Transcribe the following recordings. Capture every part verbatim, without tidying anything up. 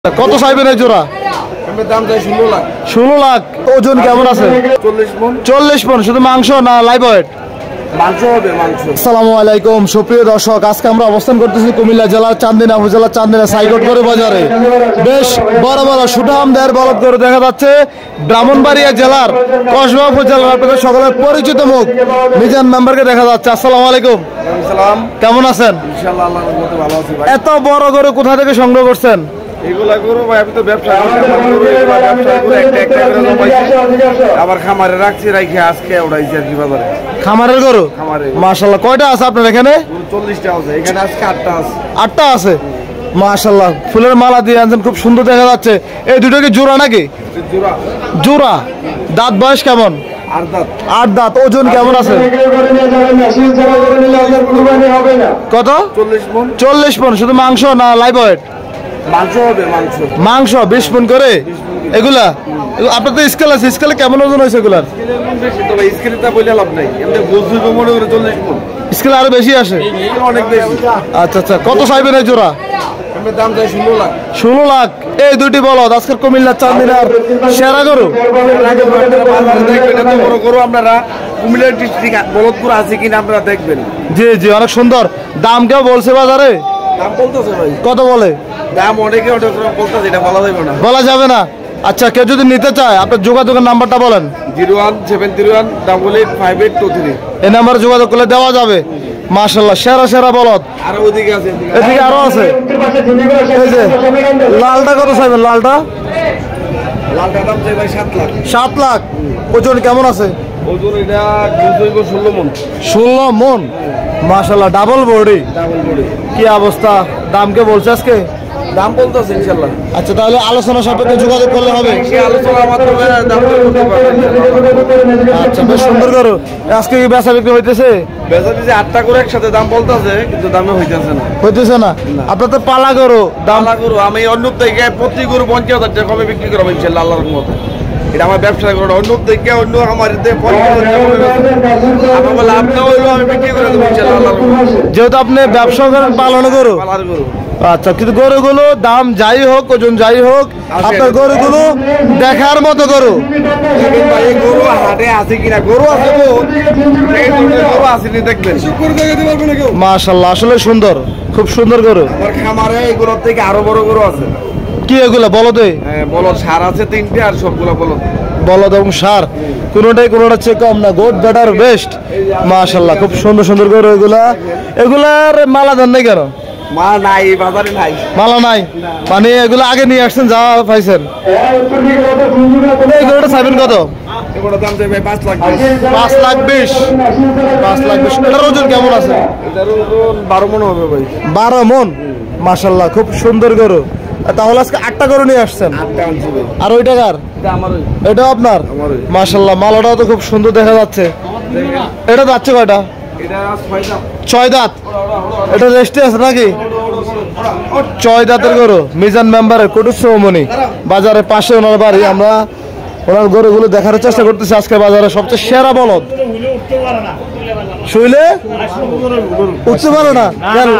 কত চাইবেন এই জোড়া? দাম চাই ষোলো লাখ। ষোলো লাখ। ওজন কেমন আছে? চল্লিশ মন। চল্লিশ মন। শুধু মাংস না লাইভ ওয়েট? মাংস হবে মাংস। আসসালামু আলাইকুম সুপ্রিয় দর্শক, আজকে আমরা অবস্থান করতেছি কুমিল্লা জেলার চান্দিনা উপজেলার চান্দিনা সাইকট করে বাজারে। বেশ বড় বড় সুঠাম দেড় বলদ করে দেখা যাচ্ছে। ব্রাহ্মণবাড়িয়া জেলার কসবা উপজেলার আপনাদের সকলের পরিচিত মুখ মিজান মেম্বারকে দেখা যাচ্ছে। আসসালামু আলাইকুম। সালাম। কেমন আছেন? ইনশাআল্লাহ আল্লাহর রহমতে ভালো আছি ভাই। এত বড় গরু কোথা থেকে সংগ্রহ করছেন? এগুলা গরু ভাই আমি তো ব্যবসা করি, আমার গরু এগুলা ব্যবসা করে একটা একটা করে জমাইছি, আবার খামারে রাখছি, রাখি আজকে উড়াইছি আর কি বাজারে। খামারের গরু? খামারে। মাশাআল্লাহ। কয়টা আছে আপনার এখানে? চল্লিশটা আছে এখানে, আজকে আটটা আছে। আটটা আছে। মাশাআল্লাহ, ফুলের মালা দিয়ে আনছেন, খুব সুন্দর দেখা যাচ্ছে। এই দুটো কি জোড়া নাকি? জোড়া। জোড়া। দাঁত বয়স কেমন? আট দাঁত। আট দাঁত। ওজন কেমন আছে? কত? চল্লিশ মন। চল্লিশ মন। শুধু মাংস না লাইভ ওয়েট? মাংস হবে মাংস। মাংস বিশ মন করে এগুলা? আপনার তো স্কেল আছে, স্কেলে কেমন ওজন হয়েছে এগুলার? স্কেলটা বলে লাভ নাই, এমনি বুঝতে তো মনে করে চল্লিশ মন। স্কেল আরো বেশি আসে? অনেক বেশি। আচ্ছা আচ্ছা। কত চাইবেন এই জোড়া? দাম চাই ষোলো লাখ। ষোলো লাখ। এই দুটি বলদ আজকের কুমিল্লার চান্দিনার সেরা গরু। বড় গরু আপনারা কুমিল্লা ডিস্ট্রিক্ট বলদপুর আছে কিনা আপনারা দেখবেন। জি জি, অনেক সুন্দর। দাম কেউ বলছে বাজারে? দাম বলতেছে ভাই। কত বলে? দাম অনেকে অনেক রকম বলতেছে, এটা বলা যাবে না। বলা যাবে না। আচ্ছা, কেউ যদি নিতে চায় আপনার যোগাযোগের নাম্বারটা বলেন। Zero one seven three one double eight five eight two three. এই নাম্বারে যোগাযোগ করলে দেওয়া যাবে। মাশাআল্লাহ, সেরা সেরা বলদ। আরো ওদিকে আছে, এদিকে আরো আছে। এই যে লালটা কত চাইবেন? লালটা? লালটা দাম চাই ভাই সাত লাখ। সাত লাখ। ওজন কেমন আছে? ওজন এটা ষোলো মন। ষোলো মন। মাশাআল্লাহ, ডাবল বডি। Double body. কি অবস্থা? দাম কে বলছে আজকে? দাম বলতেছে ইনশাআল্লাহ। আচ্ছা, তাহলে আলোচনা সাপেক্ষে যোগাযোগ করলে হবে। সেই আলোচনার মাধ্যমে দাম বলতে পারবেন। আচ্ছা, বেশ সুন্দর করো। আজকে কি বেচা বিক্রি হইতেছে? বেচা দিছে আটটা করে একসাথে দাম বলতেছে, কিন্তু দামে হইতেছে না। হইতেছে না? আপনার তো পালা করো দাম। পালা গরু আমি অন্য থেকে প্রতি গরু পঞ্চাশ হাজার টাকা কমে বিক্রি করবো ইনশাআল্লাহ আল্লাহর রহমতে। এটা আমার ব্যবসা করো, অন্য থেকে অন্য আমার পঞ্চাশ হাজার টাকা কমে লাভ না হইলেও আমি বিক্রি করে দেবো ইনশাআল্লাহ আল্লাহর রহমতে। যেহেতু আপনি ব্যবসা করেন, পালন করো। পালার গরু। আচ্ছা, কিন্তু গরুগুলো দাম যাই হোক, ওজন যাই হোক, আপনার গরুগুলো দেখার মতো গরু। এই গরু হাটে আছে কিনা, গরু আছে গরু আসেনি দেখবেন। মাশাআল্লাহ, আসলে সুন্দর, খুব সুন্দর গরু। আমার খামারে এগুলোর থেকে আরো বড় গরু আছে। কি এগুলো বলদে? হ্যাঁ, বলদ সার আছে তিনটে, আর সবগুলো বলদ। বলদ এবং সার কোনোটাই কোনোটা চেয়ে কম না, গোট বেটার বেস্ট। মাশাআল্লাহ, খুব সুন্দর সুন্দর গরু এগুলা। এগুলার মালা দেন নাই কেন? মা নাই, বাজারে নাই মালা নাই মানে এগুলো আগে নিয়ে আসছেন, যা পাইছেন। এই গরুটা চাইবেন কত? এগুলোর দাম চাই ভাই পাঁচ লাখ। পাঁচ লাখ বিশ। পাঁচ লাখ বিশ। এটার ওজন কেমন আছে? এটার ওজন বারো মন হবে ভাই। বারো মন। মাশাআল্লাহ, খুব সুন্দর গরু। তাহলে আজকে আটটা গরু নিয়ে আসছেন? আটটা আনছি ভাই। আর ওই টাকার? এটা আমার। এটাও আপনার? মাশাআল্লাহ, মালাটাও তো খুব সুন্দর দেখা যাচ্ছে। এটা যাচ্ছে কয়টা? এটা ছয় দাঁত। ছয় দাঁত। এটা রেস্টে আছে নাকি? ছয় দাঁতের গরু। মিজান মেম্বারের কুটুসমনি বাজারের পাশে ওনার বাড়ি। আমরা ওনার গরুগুলো দেখার চেষ্টা করতেছি। আজকে বাজারে সবচেয়ে সেরা বলদ। শুইলে উঠতে পারো না?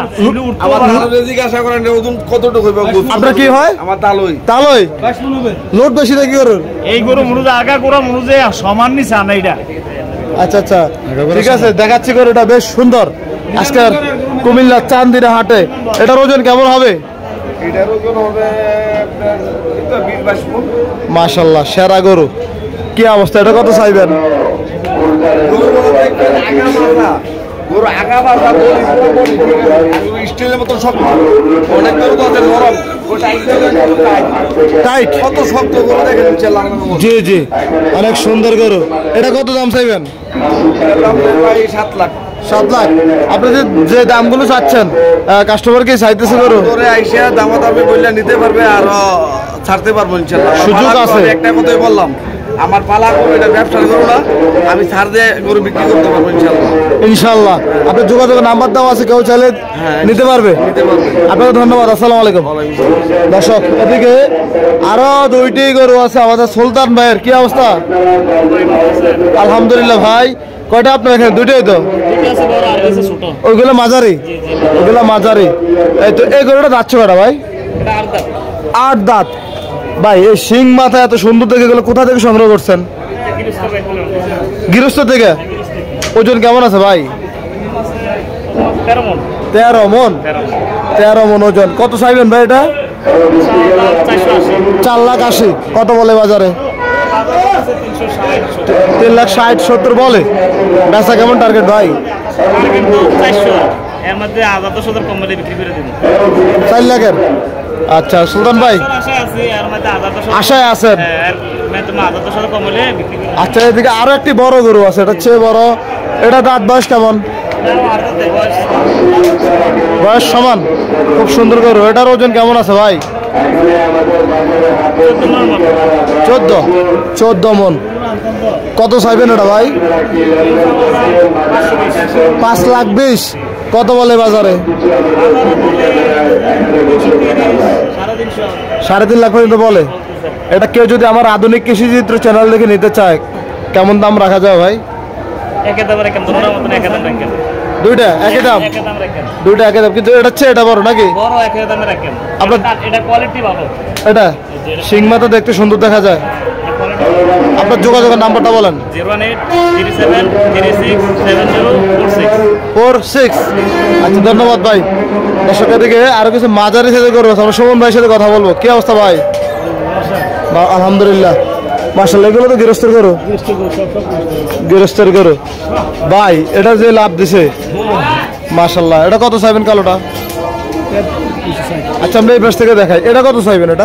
আপনার কি হয়? আমার তালই। তালই লোড বেশি নাকি গরুর? এই গরু মনুজে আগা করা মনুজে সমান নিছে না এটা। আচ্ছা আচ্ছা, ঠিক আছে, দেখাচ্ছি গরুটা বেশ সুন্দর। আজকের কুমিল্লা চান্দিনা হাটে এটার ওজন কেমন হবে? এটার ওজন হবে বিশ বাইশ মণ। মাশাআল্লাহ, সেরা গরু। কি অবস্থা? এটা কত চাইবেন? গরু আগা বাজা স্টিলের মতো শক্ত, অনেক গরু তো আছে নরম, টাইট। কত শক্ত গরু দেখেন। জি জি, অনেক সুন্দর গরু। এটা কত দাম চাইবেন? সাত লাখ। সাত লাখ। আপনি যে যে দামগুলো চাচ্ছেন, কাস্টমার কি চাইতেছে গরু? আইসা দামাদামি বললে নিতে পারবে, আর ছাড়তে পারবো ইনশাআল্লাহ, সুযোগ আছে। একটা কথাই বললাম, আমার পালা গরু, এটা ব্যবসার গরু না, আমি ছাড় দিয়ে গরু বিক্রি করতে পারবো ইনশাআল্লাহ। ইনশাআল্লাহ। আপনার যোগাযোগের নাম্বার দেওয়া আছে, কেউ চাইলে নিতে পারবে। নিতে পারবে। আপনাকে ধন্যবাদ। আসসালামু আলাইকুম। দর্শক, এদিকে আরো দুইটি গরু আছে আমাদের সুলতান ভাইয়ের। কি অবস্থা? আলহামদুলিল্লাহ ভাই। কয়টা আপনার এখানে? দুইটাই তো? ওইগুলো মাঝারি? ওইগুলো মাঝারি। এই তো এই গরুটা যাচ্ছে কটা ভাই? আট দাঁত। ভাই এই শিং মাথা এত সুন্দর দেখে গেলে কোথা থেকে সংগ্রহ করছেন? গৃহস্থ থেকে। ওজন কেমন আছে ভাই? তেরো মন। তেরো মন ওজন। কত চাইবেন ভাই এটা? চার লাখ আশি। কত বলে বাজারে? তিন লাখ ষাট সত্তর বলে। বেচা কেমন টার্গেট ভাই? চার লাখের। আচ্ছা সুলতান ভাই আশায় আছেন। আচ্ছা এদিকে আরো একটি বড় গরু আছে, এটা চেয়ে বড়। এটা দাঁত বয়স কেমন? বয়স সমান। খুব সুন্দর গরু। এটার ওজন কেমন আছে ভাই? চোদ্দ চোদ্দ মন। কত চাইবেন এটা ভাই? পাঁচ লাখ বিশ। কত বলে বাজারে? সাড়ে তিন লাখ পর্যন্ত বলে। এটা কেউ যদি আমার আধুনিক কৃষি চিত্র চ্যানেল দেখে নিতে চায় কেমন দাম রাখা যায় ভাই? দুইটা একই দাম। দুইটা একই দাম, কিন্তু এটা হচ্ছে এটা বড় নাকি? আপনার এটা শিং মাথা দেখতে সুন্দর দেখা যায়। আপনার যোগাযোগের নাম্বারটা বলেন। Four six. আচ্ছা ধন্যবাদ ভাই। দর্শকের দিকে আরো কিছু মাঝারি সাথে করবো, আমরা সুমন ভাইয়ের সাথে কথা বলবো। কি অবস্থা ভাই? আলহামদুলিল্লাহ মাশাআল্লাহ। এগুলো তো গৃহস্থের গরু। গৃহস্থের গরু ভাই। এটা যে লাভ দিছে মাশাআল্লাহ। এটা কত চাইবেন কালোটা? আচ্ছা আমরা এই পাশ থেকে দেখাই। এটা কত চাইবেন? এটা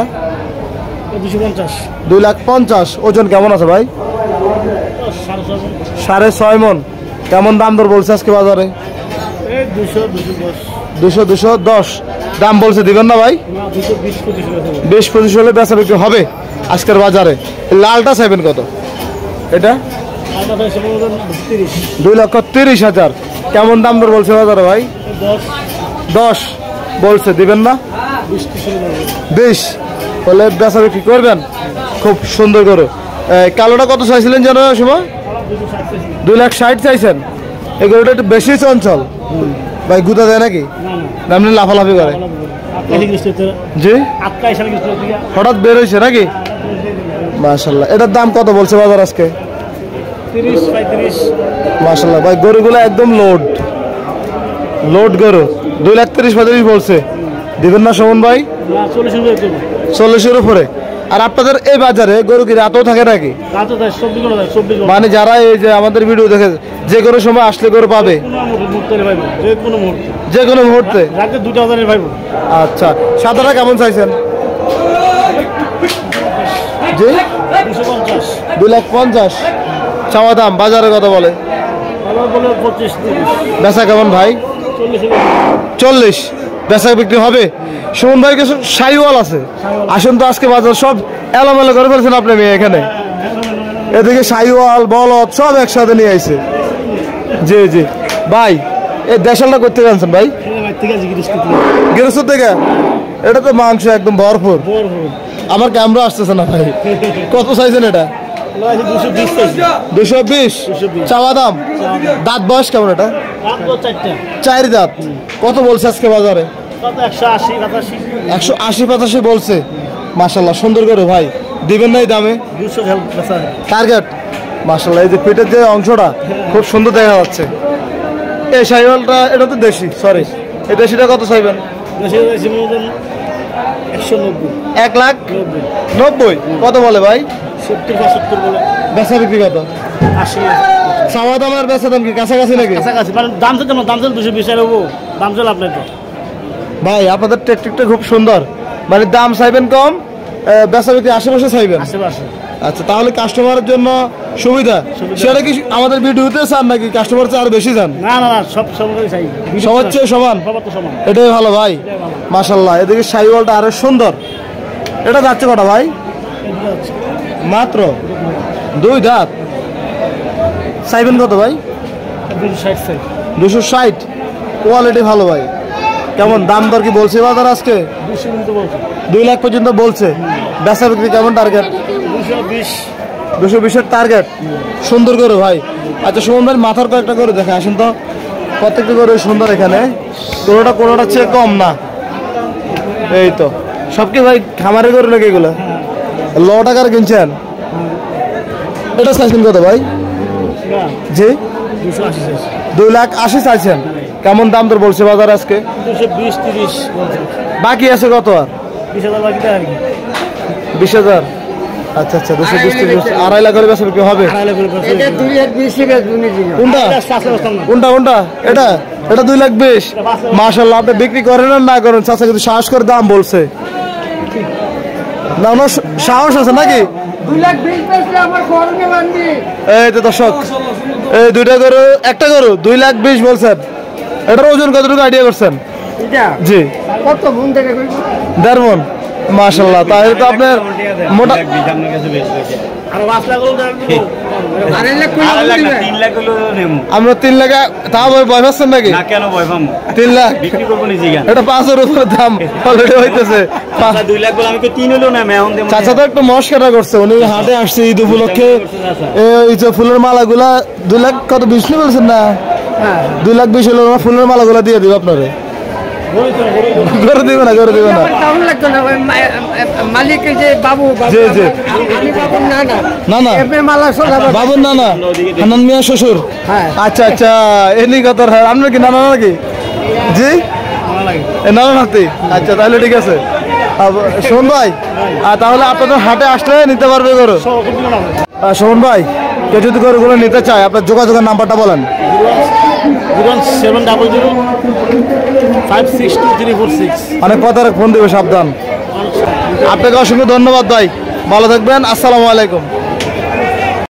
দুই লাখ পঞ্চাশ। ওজন কেমন আছে ভাই? সাড়ে ছয় মন। কেমন দাম দর বলছে আজকে বাজারে? দুশো দুশো দশ দাম বলছে। দিবেন না ভাই? বিশ পঁচিশ হলে বেচা বিক্রি হবে আজকের বাজারে। লালটা চাইবেন কত? এটা দুই লক্ষ তিরিশ হাজার। কেমন দাম দর বলছে বাজারে ভাই? দশ বলছে। দিবেন না? বিশ হলে বেচা বিক্রি করবেন। খুব সুন্দর গরু। কালোটা কত চাইছিলেন জানো সময়? দুই লাখ ষাট চাইছেন। এই গরুটা একটু বেশি চঞ্চল ভাই। গুদা দেয় নাকি? আপনি লাফালাফি করে? জি হঠাৎ বের হয়েছে নাকি? মাশাআল্লাহ। এটার দাম কত বলছে বাজার আজকে? মাশাআল্লাহ ভাই গরুগুলো একদম লোড লোড গরু। দুই লাখ তিরিশ পঁয়ত্রিশ বলছে। দিবেন না সুমন ভাই? চল্লিশের উপরে। আর আপনাদের এই বাজারে গরু কি রাতেও থাকে নাকি? মানে যারা এই যে আমাদের ভিডিও দেখে যে কোনো সময় আসলে গরু পাবে? যে কোনো মুহূর্তে। আচ্ছা সাদাটা কেমন চাইছেন? জি দুই লাখ পঞ্চাশ চাওয়া দাম। বাজারে কত বলে? বেচা কেমন ভাই? চল্লিশ। বেচা বিক্রি হবে। সুমন ভাই কিছু শাহিওয়াল আছে। আসুন তো আজকে বাজার সব এলোমেলো করে ফেলছেন আপনি মেয়ে এখানে। এদিকে শাহিওয়াল বলদ সব একসাথে নিয়ে আইছে। জি জি ভাই এই দেশালটা করতে জানছেন ভাই? গৃহস্থ থেকে। এটা তো মাংস একদম ভরপুর। আমার ক্যামেরা আসতেছে না ভাই। কত চাইছেন এটা? দুশো বিশ চাওয়া দাম। দাঁত বয়স কেমন এটা? চার দাঁত। কত বলছে আজকে বাজারে? একশো আশি পঁচাশি বলছে। মাশাআল্লাহ সুন্দর করে ভাই। দিবেন না এই দামে? টার্গেট মাশাআল্লাহ। এই যে পেটের যে অংশটা খুব সুন্দর দেখা যাচ্ছে। এই শাহিওয়ালটা এটা তো দেশি। সরি এই দেশিটা কত চাইবেন? এক লাখ নব্বই। কত বলে ভাই? বেচা বিক্রি কত? চাওয়া দাম আর বেচা দাম কি কাছাকাছি নাকি? দাম তো দাম চল দুশো বিশ দাম চল আপনার তো ভাই। আপনাদের টেকটিকটা খুব সুন্দর। মানে দাম চাইবেন কম, বেচা বিক্রি আশেপাশে চাইবেন। আচ্ছা তাহলে কাস্টমারের জন্য সুবিধা। সেটা কি আমাদের ভিডিওতে চান নাকি কাস্টমার চেয়ে আরো বেশি চান? না না সব সবাই চাই। সবার চেয়ে সমান। এটাই ভালো ভাই। মাশাআল্লাহ। এদিকে শাহিওয়ালটা আরো সুন্দর। এটা যাচ্ছে কটা ভাই? মাত্র দুই দাঁত। চাইবেন কত ভাই? দুশো ষাট। কোয়ালিটি ভালো ভাই। কেমন দাম দর কি বলছে বাজার আজকে? দুই লাখ পর্যন্ত বলছে। বেচা বিক্রি কেমন টার্গেট? দুশো বিশের টার্গেট। সুন্দর করে ভাই। আচ্ছা সুমন ভাই মাথার কয়েকটা করে দেখে আসেন তো। প্রত্যেকটা করে সুন্দর। এখানে কোনোটা কোনোটা চেয়ে কম না। এই তো সব কি ভাই খামারে গরু নাকি এগুলো ল টাকার কিনছেন এটা চাইছেন কত ভাই জি দুশো আশি চাইছে দুই লাখ আশি চাইছেন কেমন দাম তোর বলছে বাজার আজকে দুশো বিশ তিরিশ বলছে বাকি আছে কত আর বিশ হাজার বাকি দেয় আর কি বিশ হাজার আচ্ছা আচ্ছা দুশো বিশ তিরিশ আড়াই লাখ করে বেচা বিক্রি হবে আড়াই লাখ করে বেচা এটা দুই এক বিশ টাকা দুনি দিল কোনটা এটা চাষের অবস্থা না কোনটা কোনটা এটা এটা দুই লাখ বিশ মাশাল্লাহ আপনি বিক্রি করেন আর না করেন চাচা কিন্তু সাহস করে দাম বলছে না ওনার সাহস আছে নাকি দুই লাখ বিশ বেচলে আমার গরমে বান্ধি এই তো দর্শক এই দুইটা গরু একটা গরু দুই লাখ বিশ বলছেন এটার ওজন কতটুকু আইডিয়া করছেন এটা জি কত মন থেকে কইব দেড় মন মাশাল্লাহ তাহলে তো আপনার মোটা আর পাঁচ লাখ হলো দেয় আড়াই লাখ কইলে দিবে তিন লাখ হলো নেমু আমরা তিন লাখ তা ভয় ভয় পাচ্ছেন নাকি না কেন ভয় পাবো তিন লাখ বিক্রি করবো নিজে গান এটা পাঁচের উপরে দাম অলরেডি হইতেছে আচ্ছা, দুই লাখ বলে আমি তো তিন হলো না এখন দেবো চাচা তো একটু মস্কারা করছে উনি হাটে আসছে ঈদ উপলক্ষে এই যে ফুলের মালাগুলা দুই লাখ কত বিশ নি বলছেন না দুই লাখ বিশ হলো না ফুলের মালাগুলা দিয়ে দিব আপনারে করে দিবে না করে দিবে না কেমন লাগতো না ওই মা- মালিকের যে বাবু বাবু জি, জি। আমি বাবু না না না না এমনি মালা সোলা বাবুর না না হানান মিয়া শ্বশুর হ্যাঁ আচ্ছা আচ্ছা এনি কথা আপনার কি নানা নাকি জি এ নানা নাতি আচ্ছা তাহলে ঠিক আছে আব- শোন ভাই আর তাহলে আপনাদের হাটে আসলে নিতে পারবে গরু আহ, শোন ভাই কেউ যদি গরুগুলো নিতে চায় আপনার যোগাযোগের নাম্বারটা বলেন zero seven double zero five six two three four six অনেক কথার ফোন দিবে সাবধান আপনাকে অসংখ্য ধন্যবাদ ভাই ভালো থাকবেন আসসালামু আলাইকুম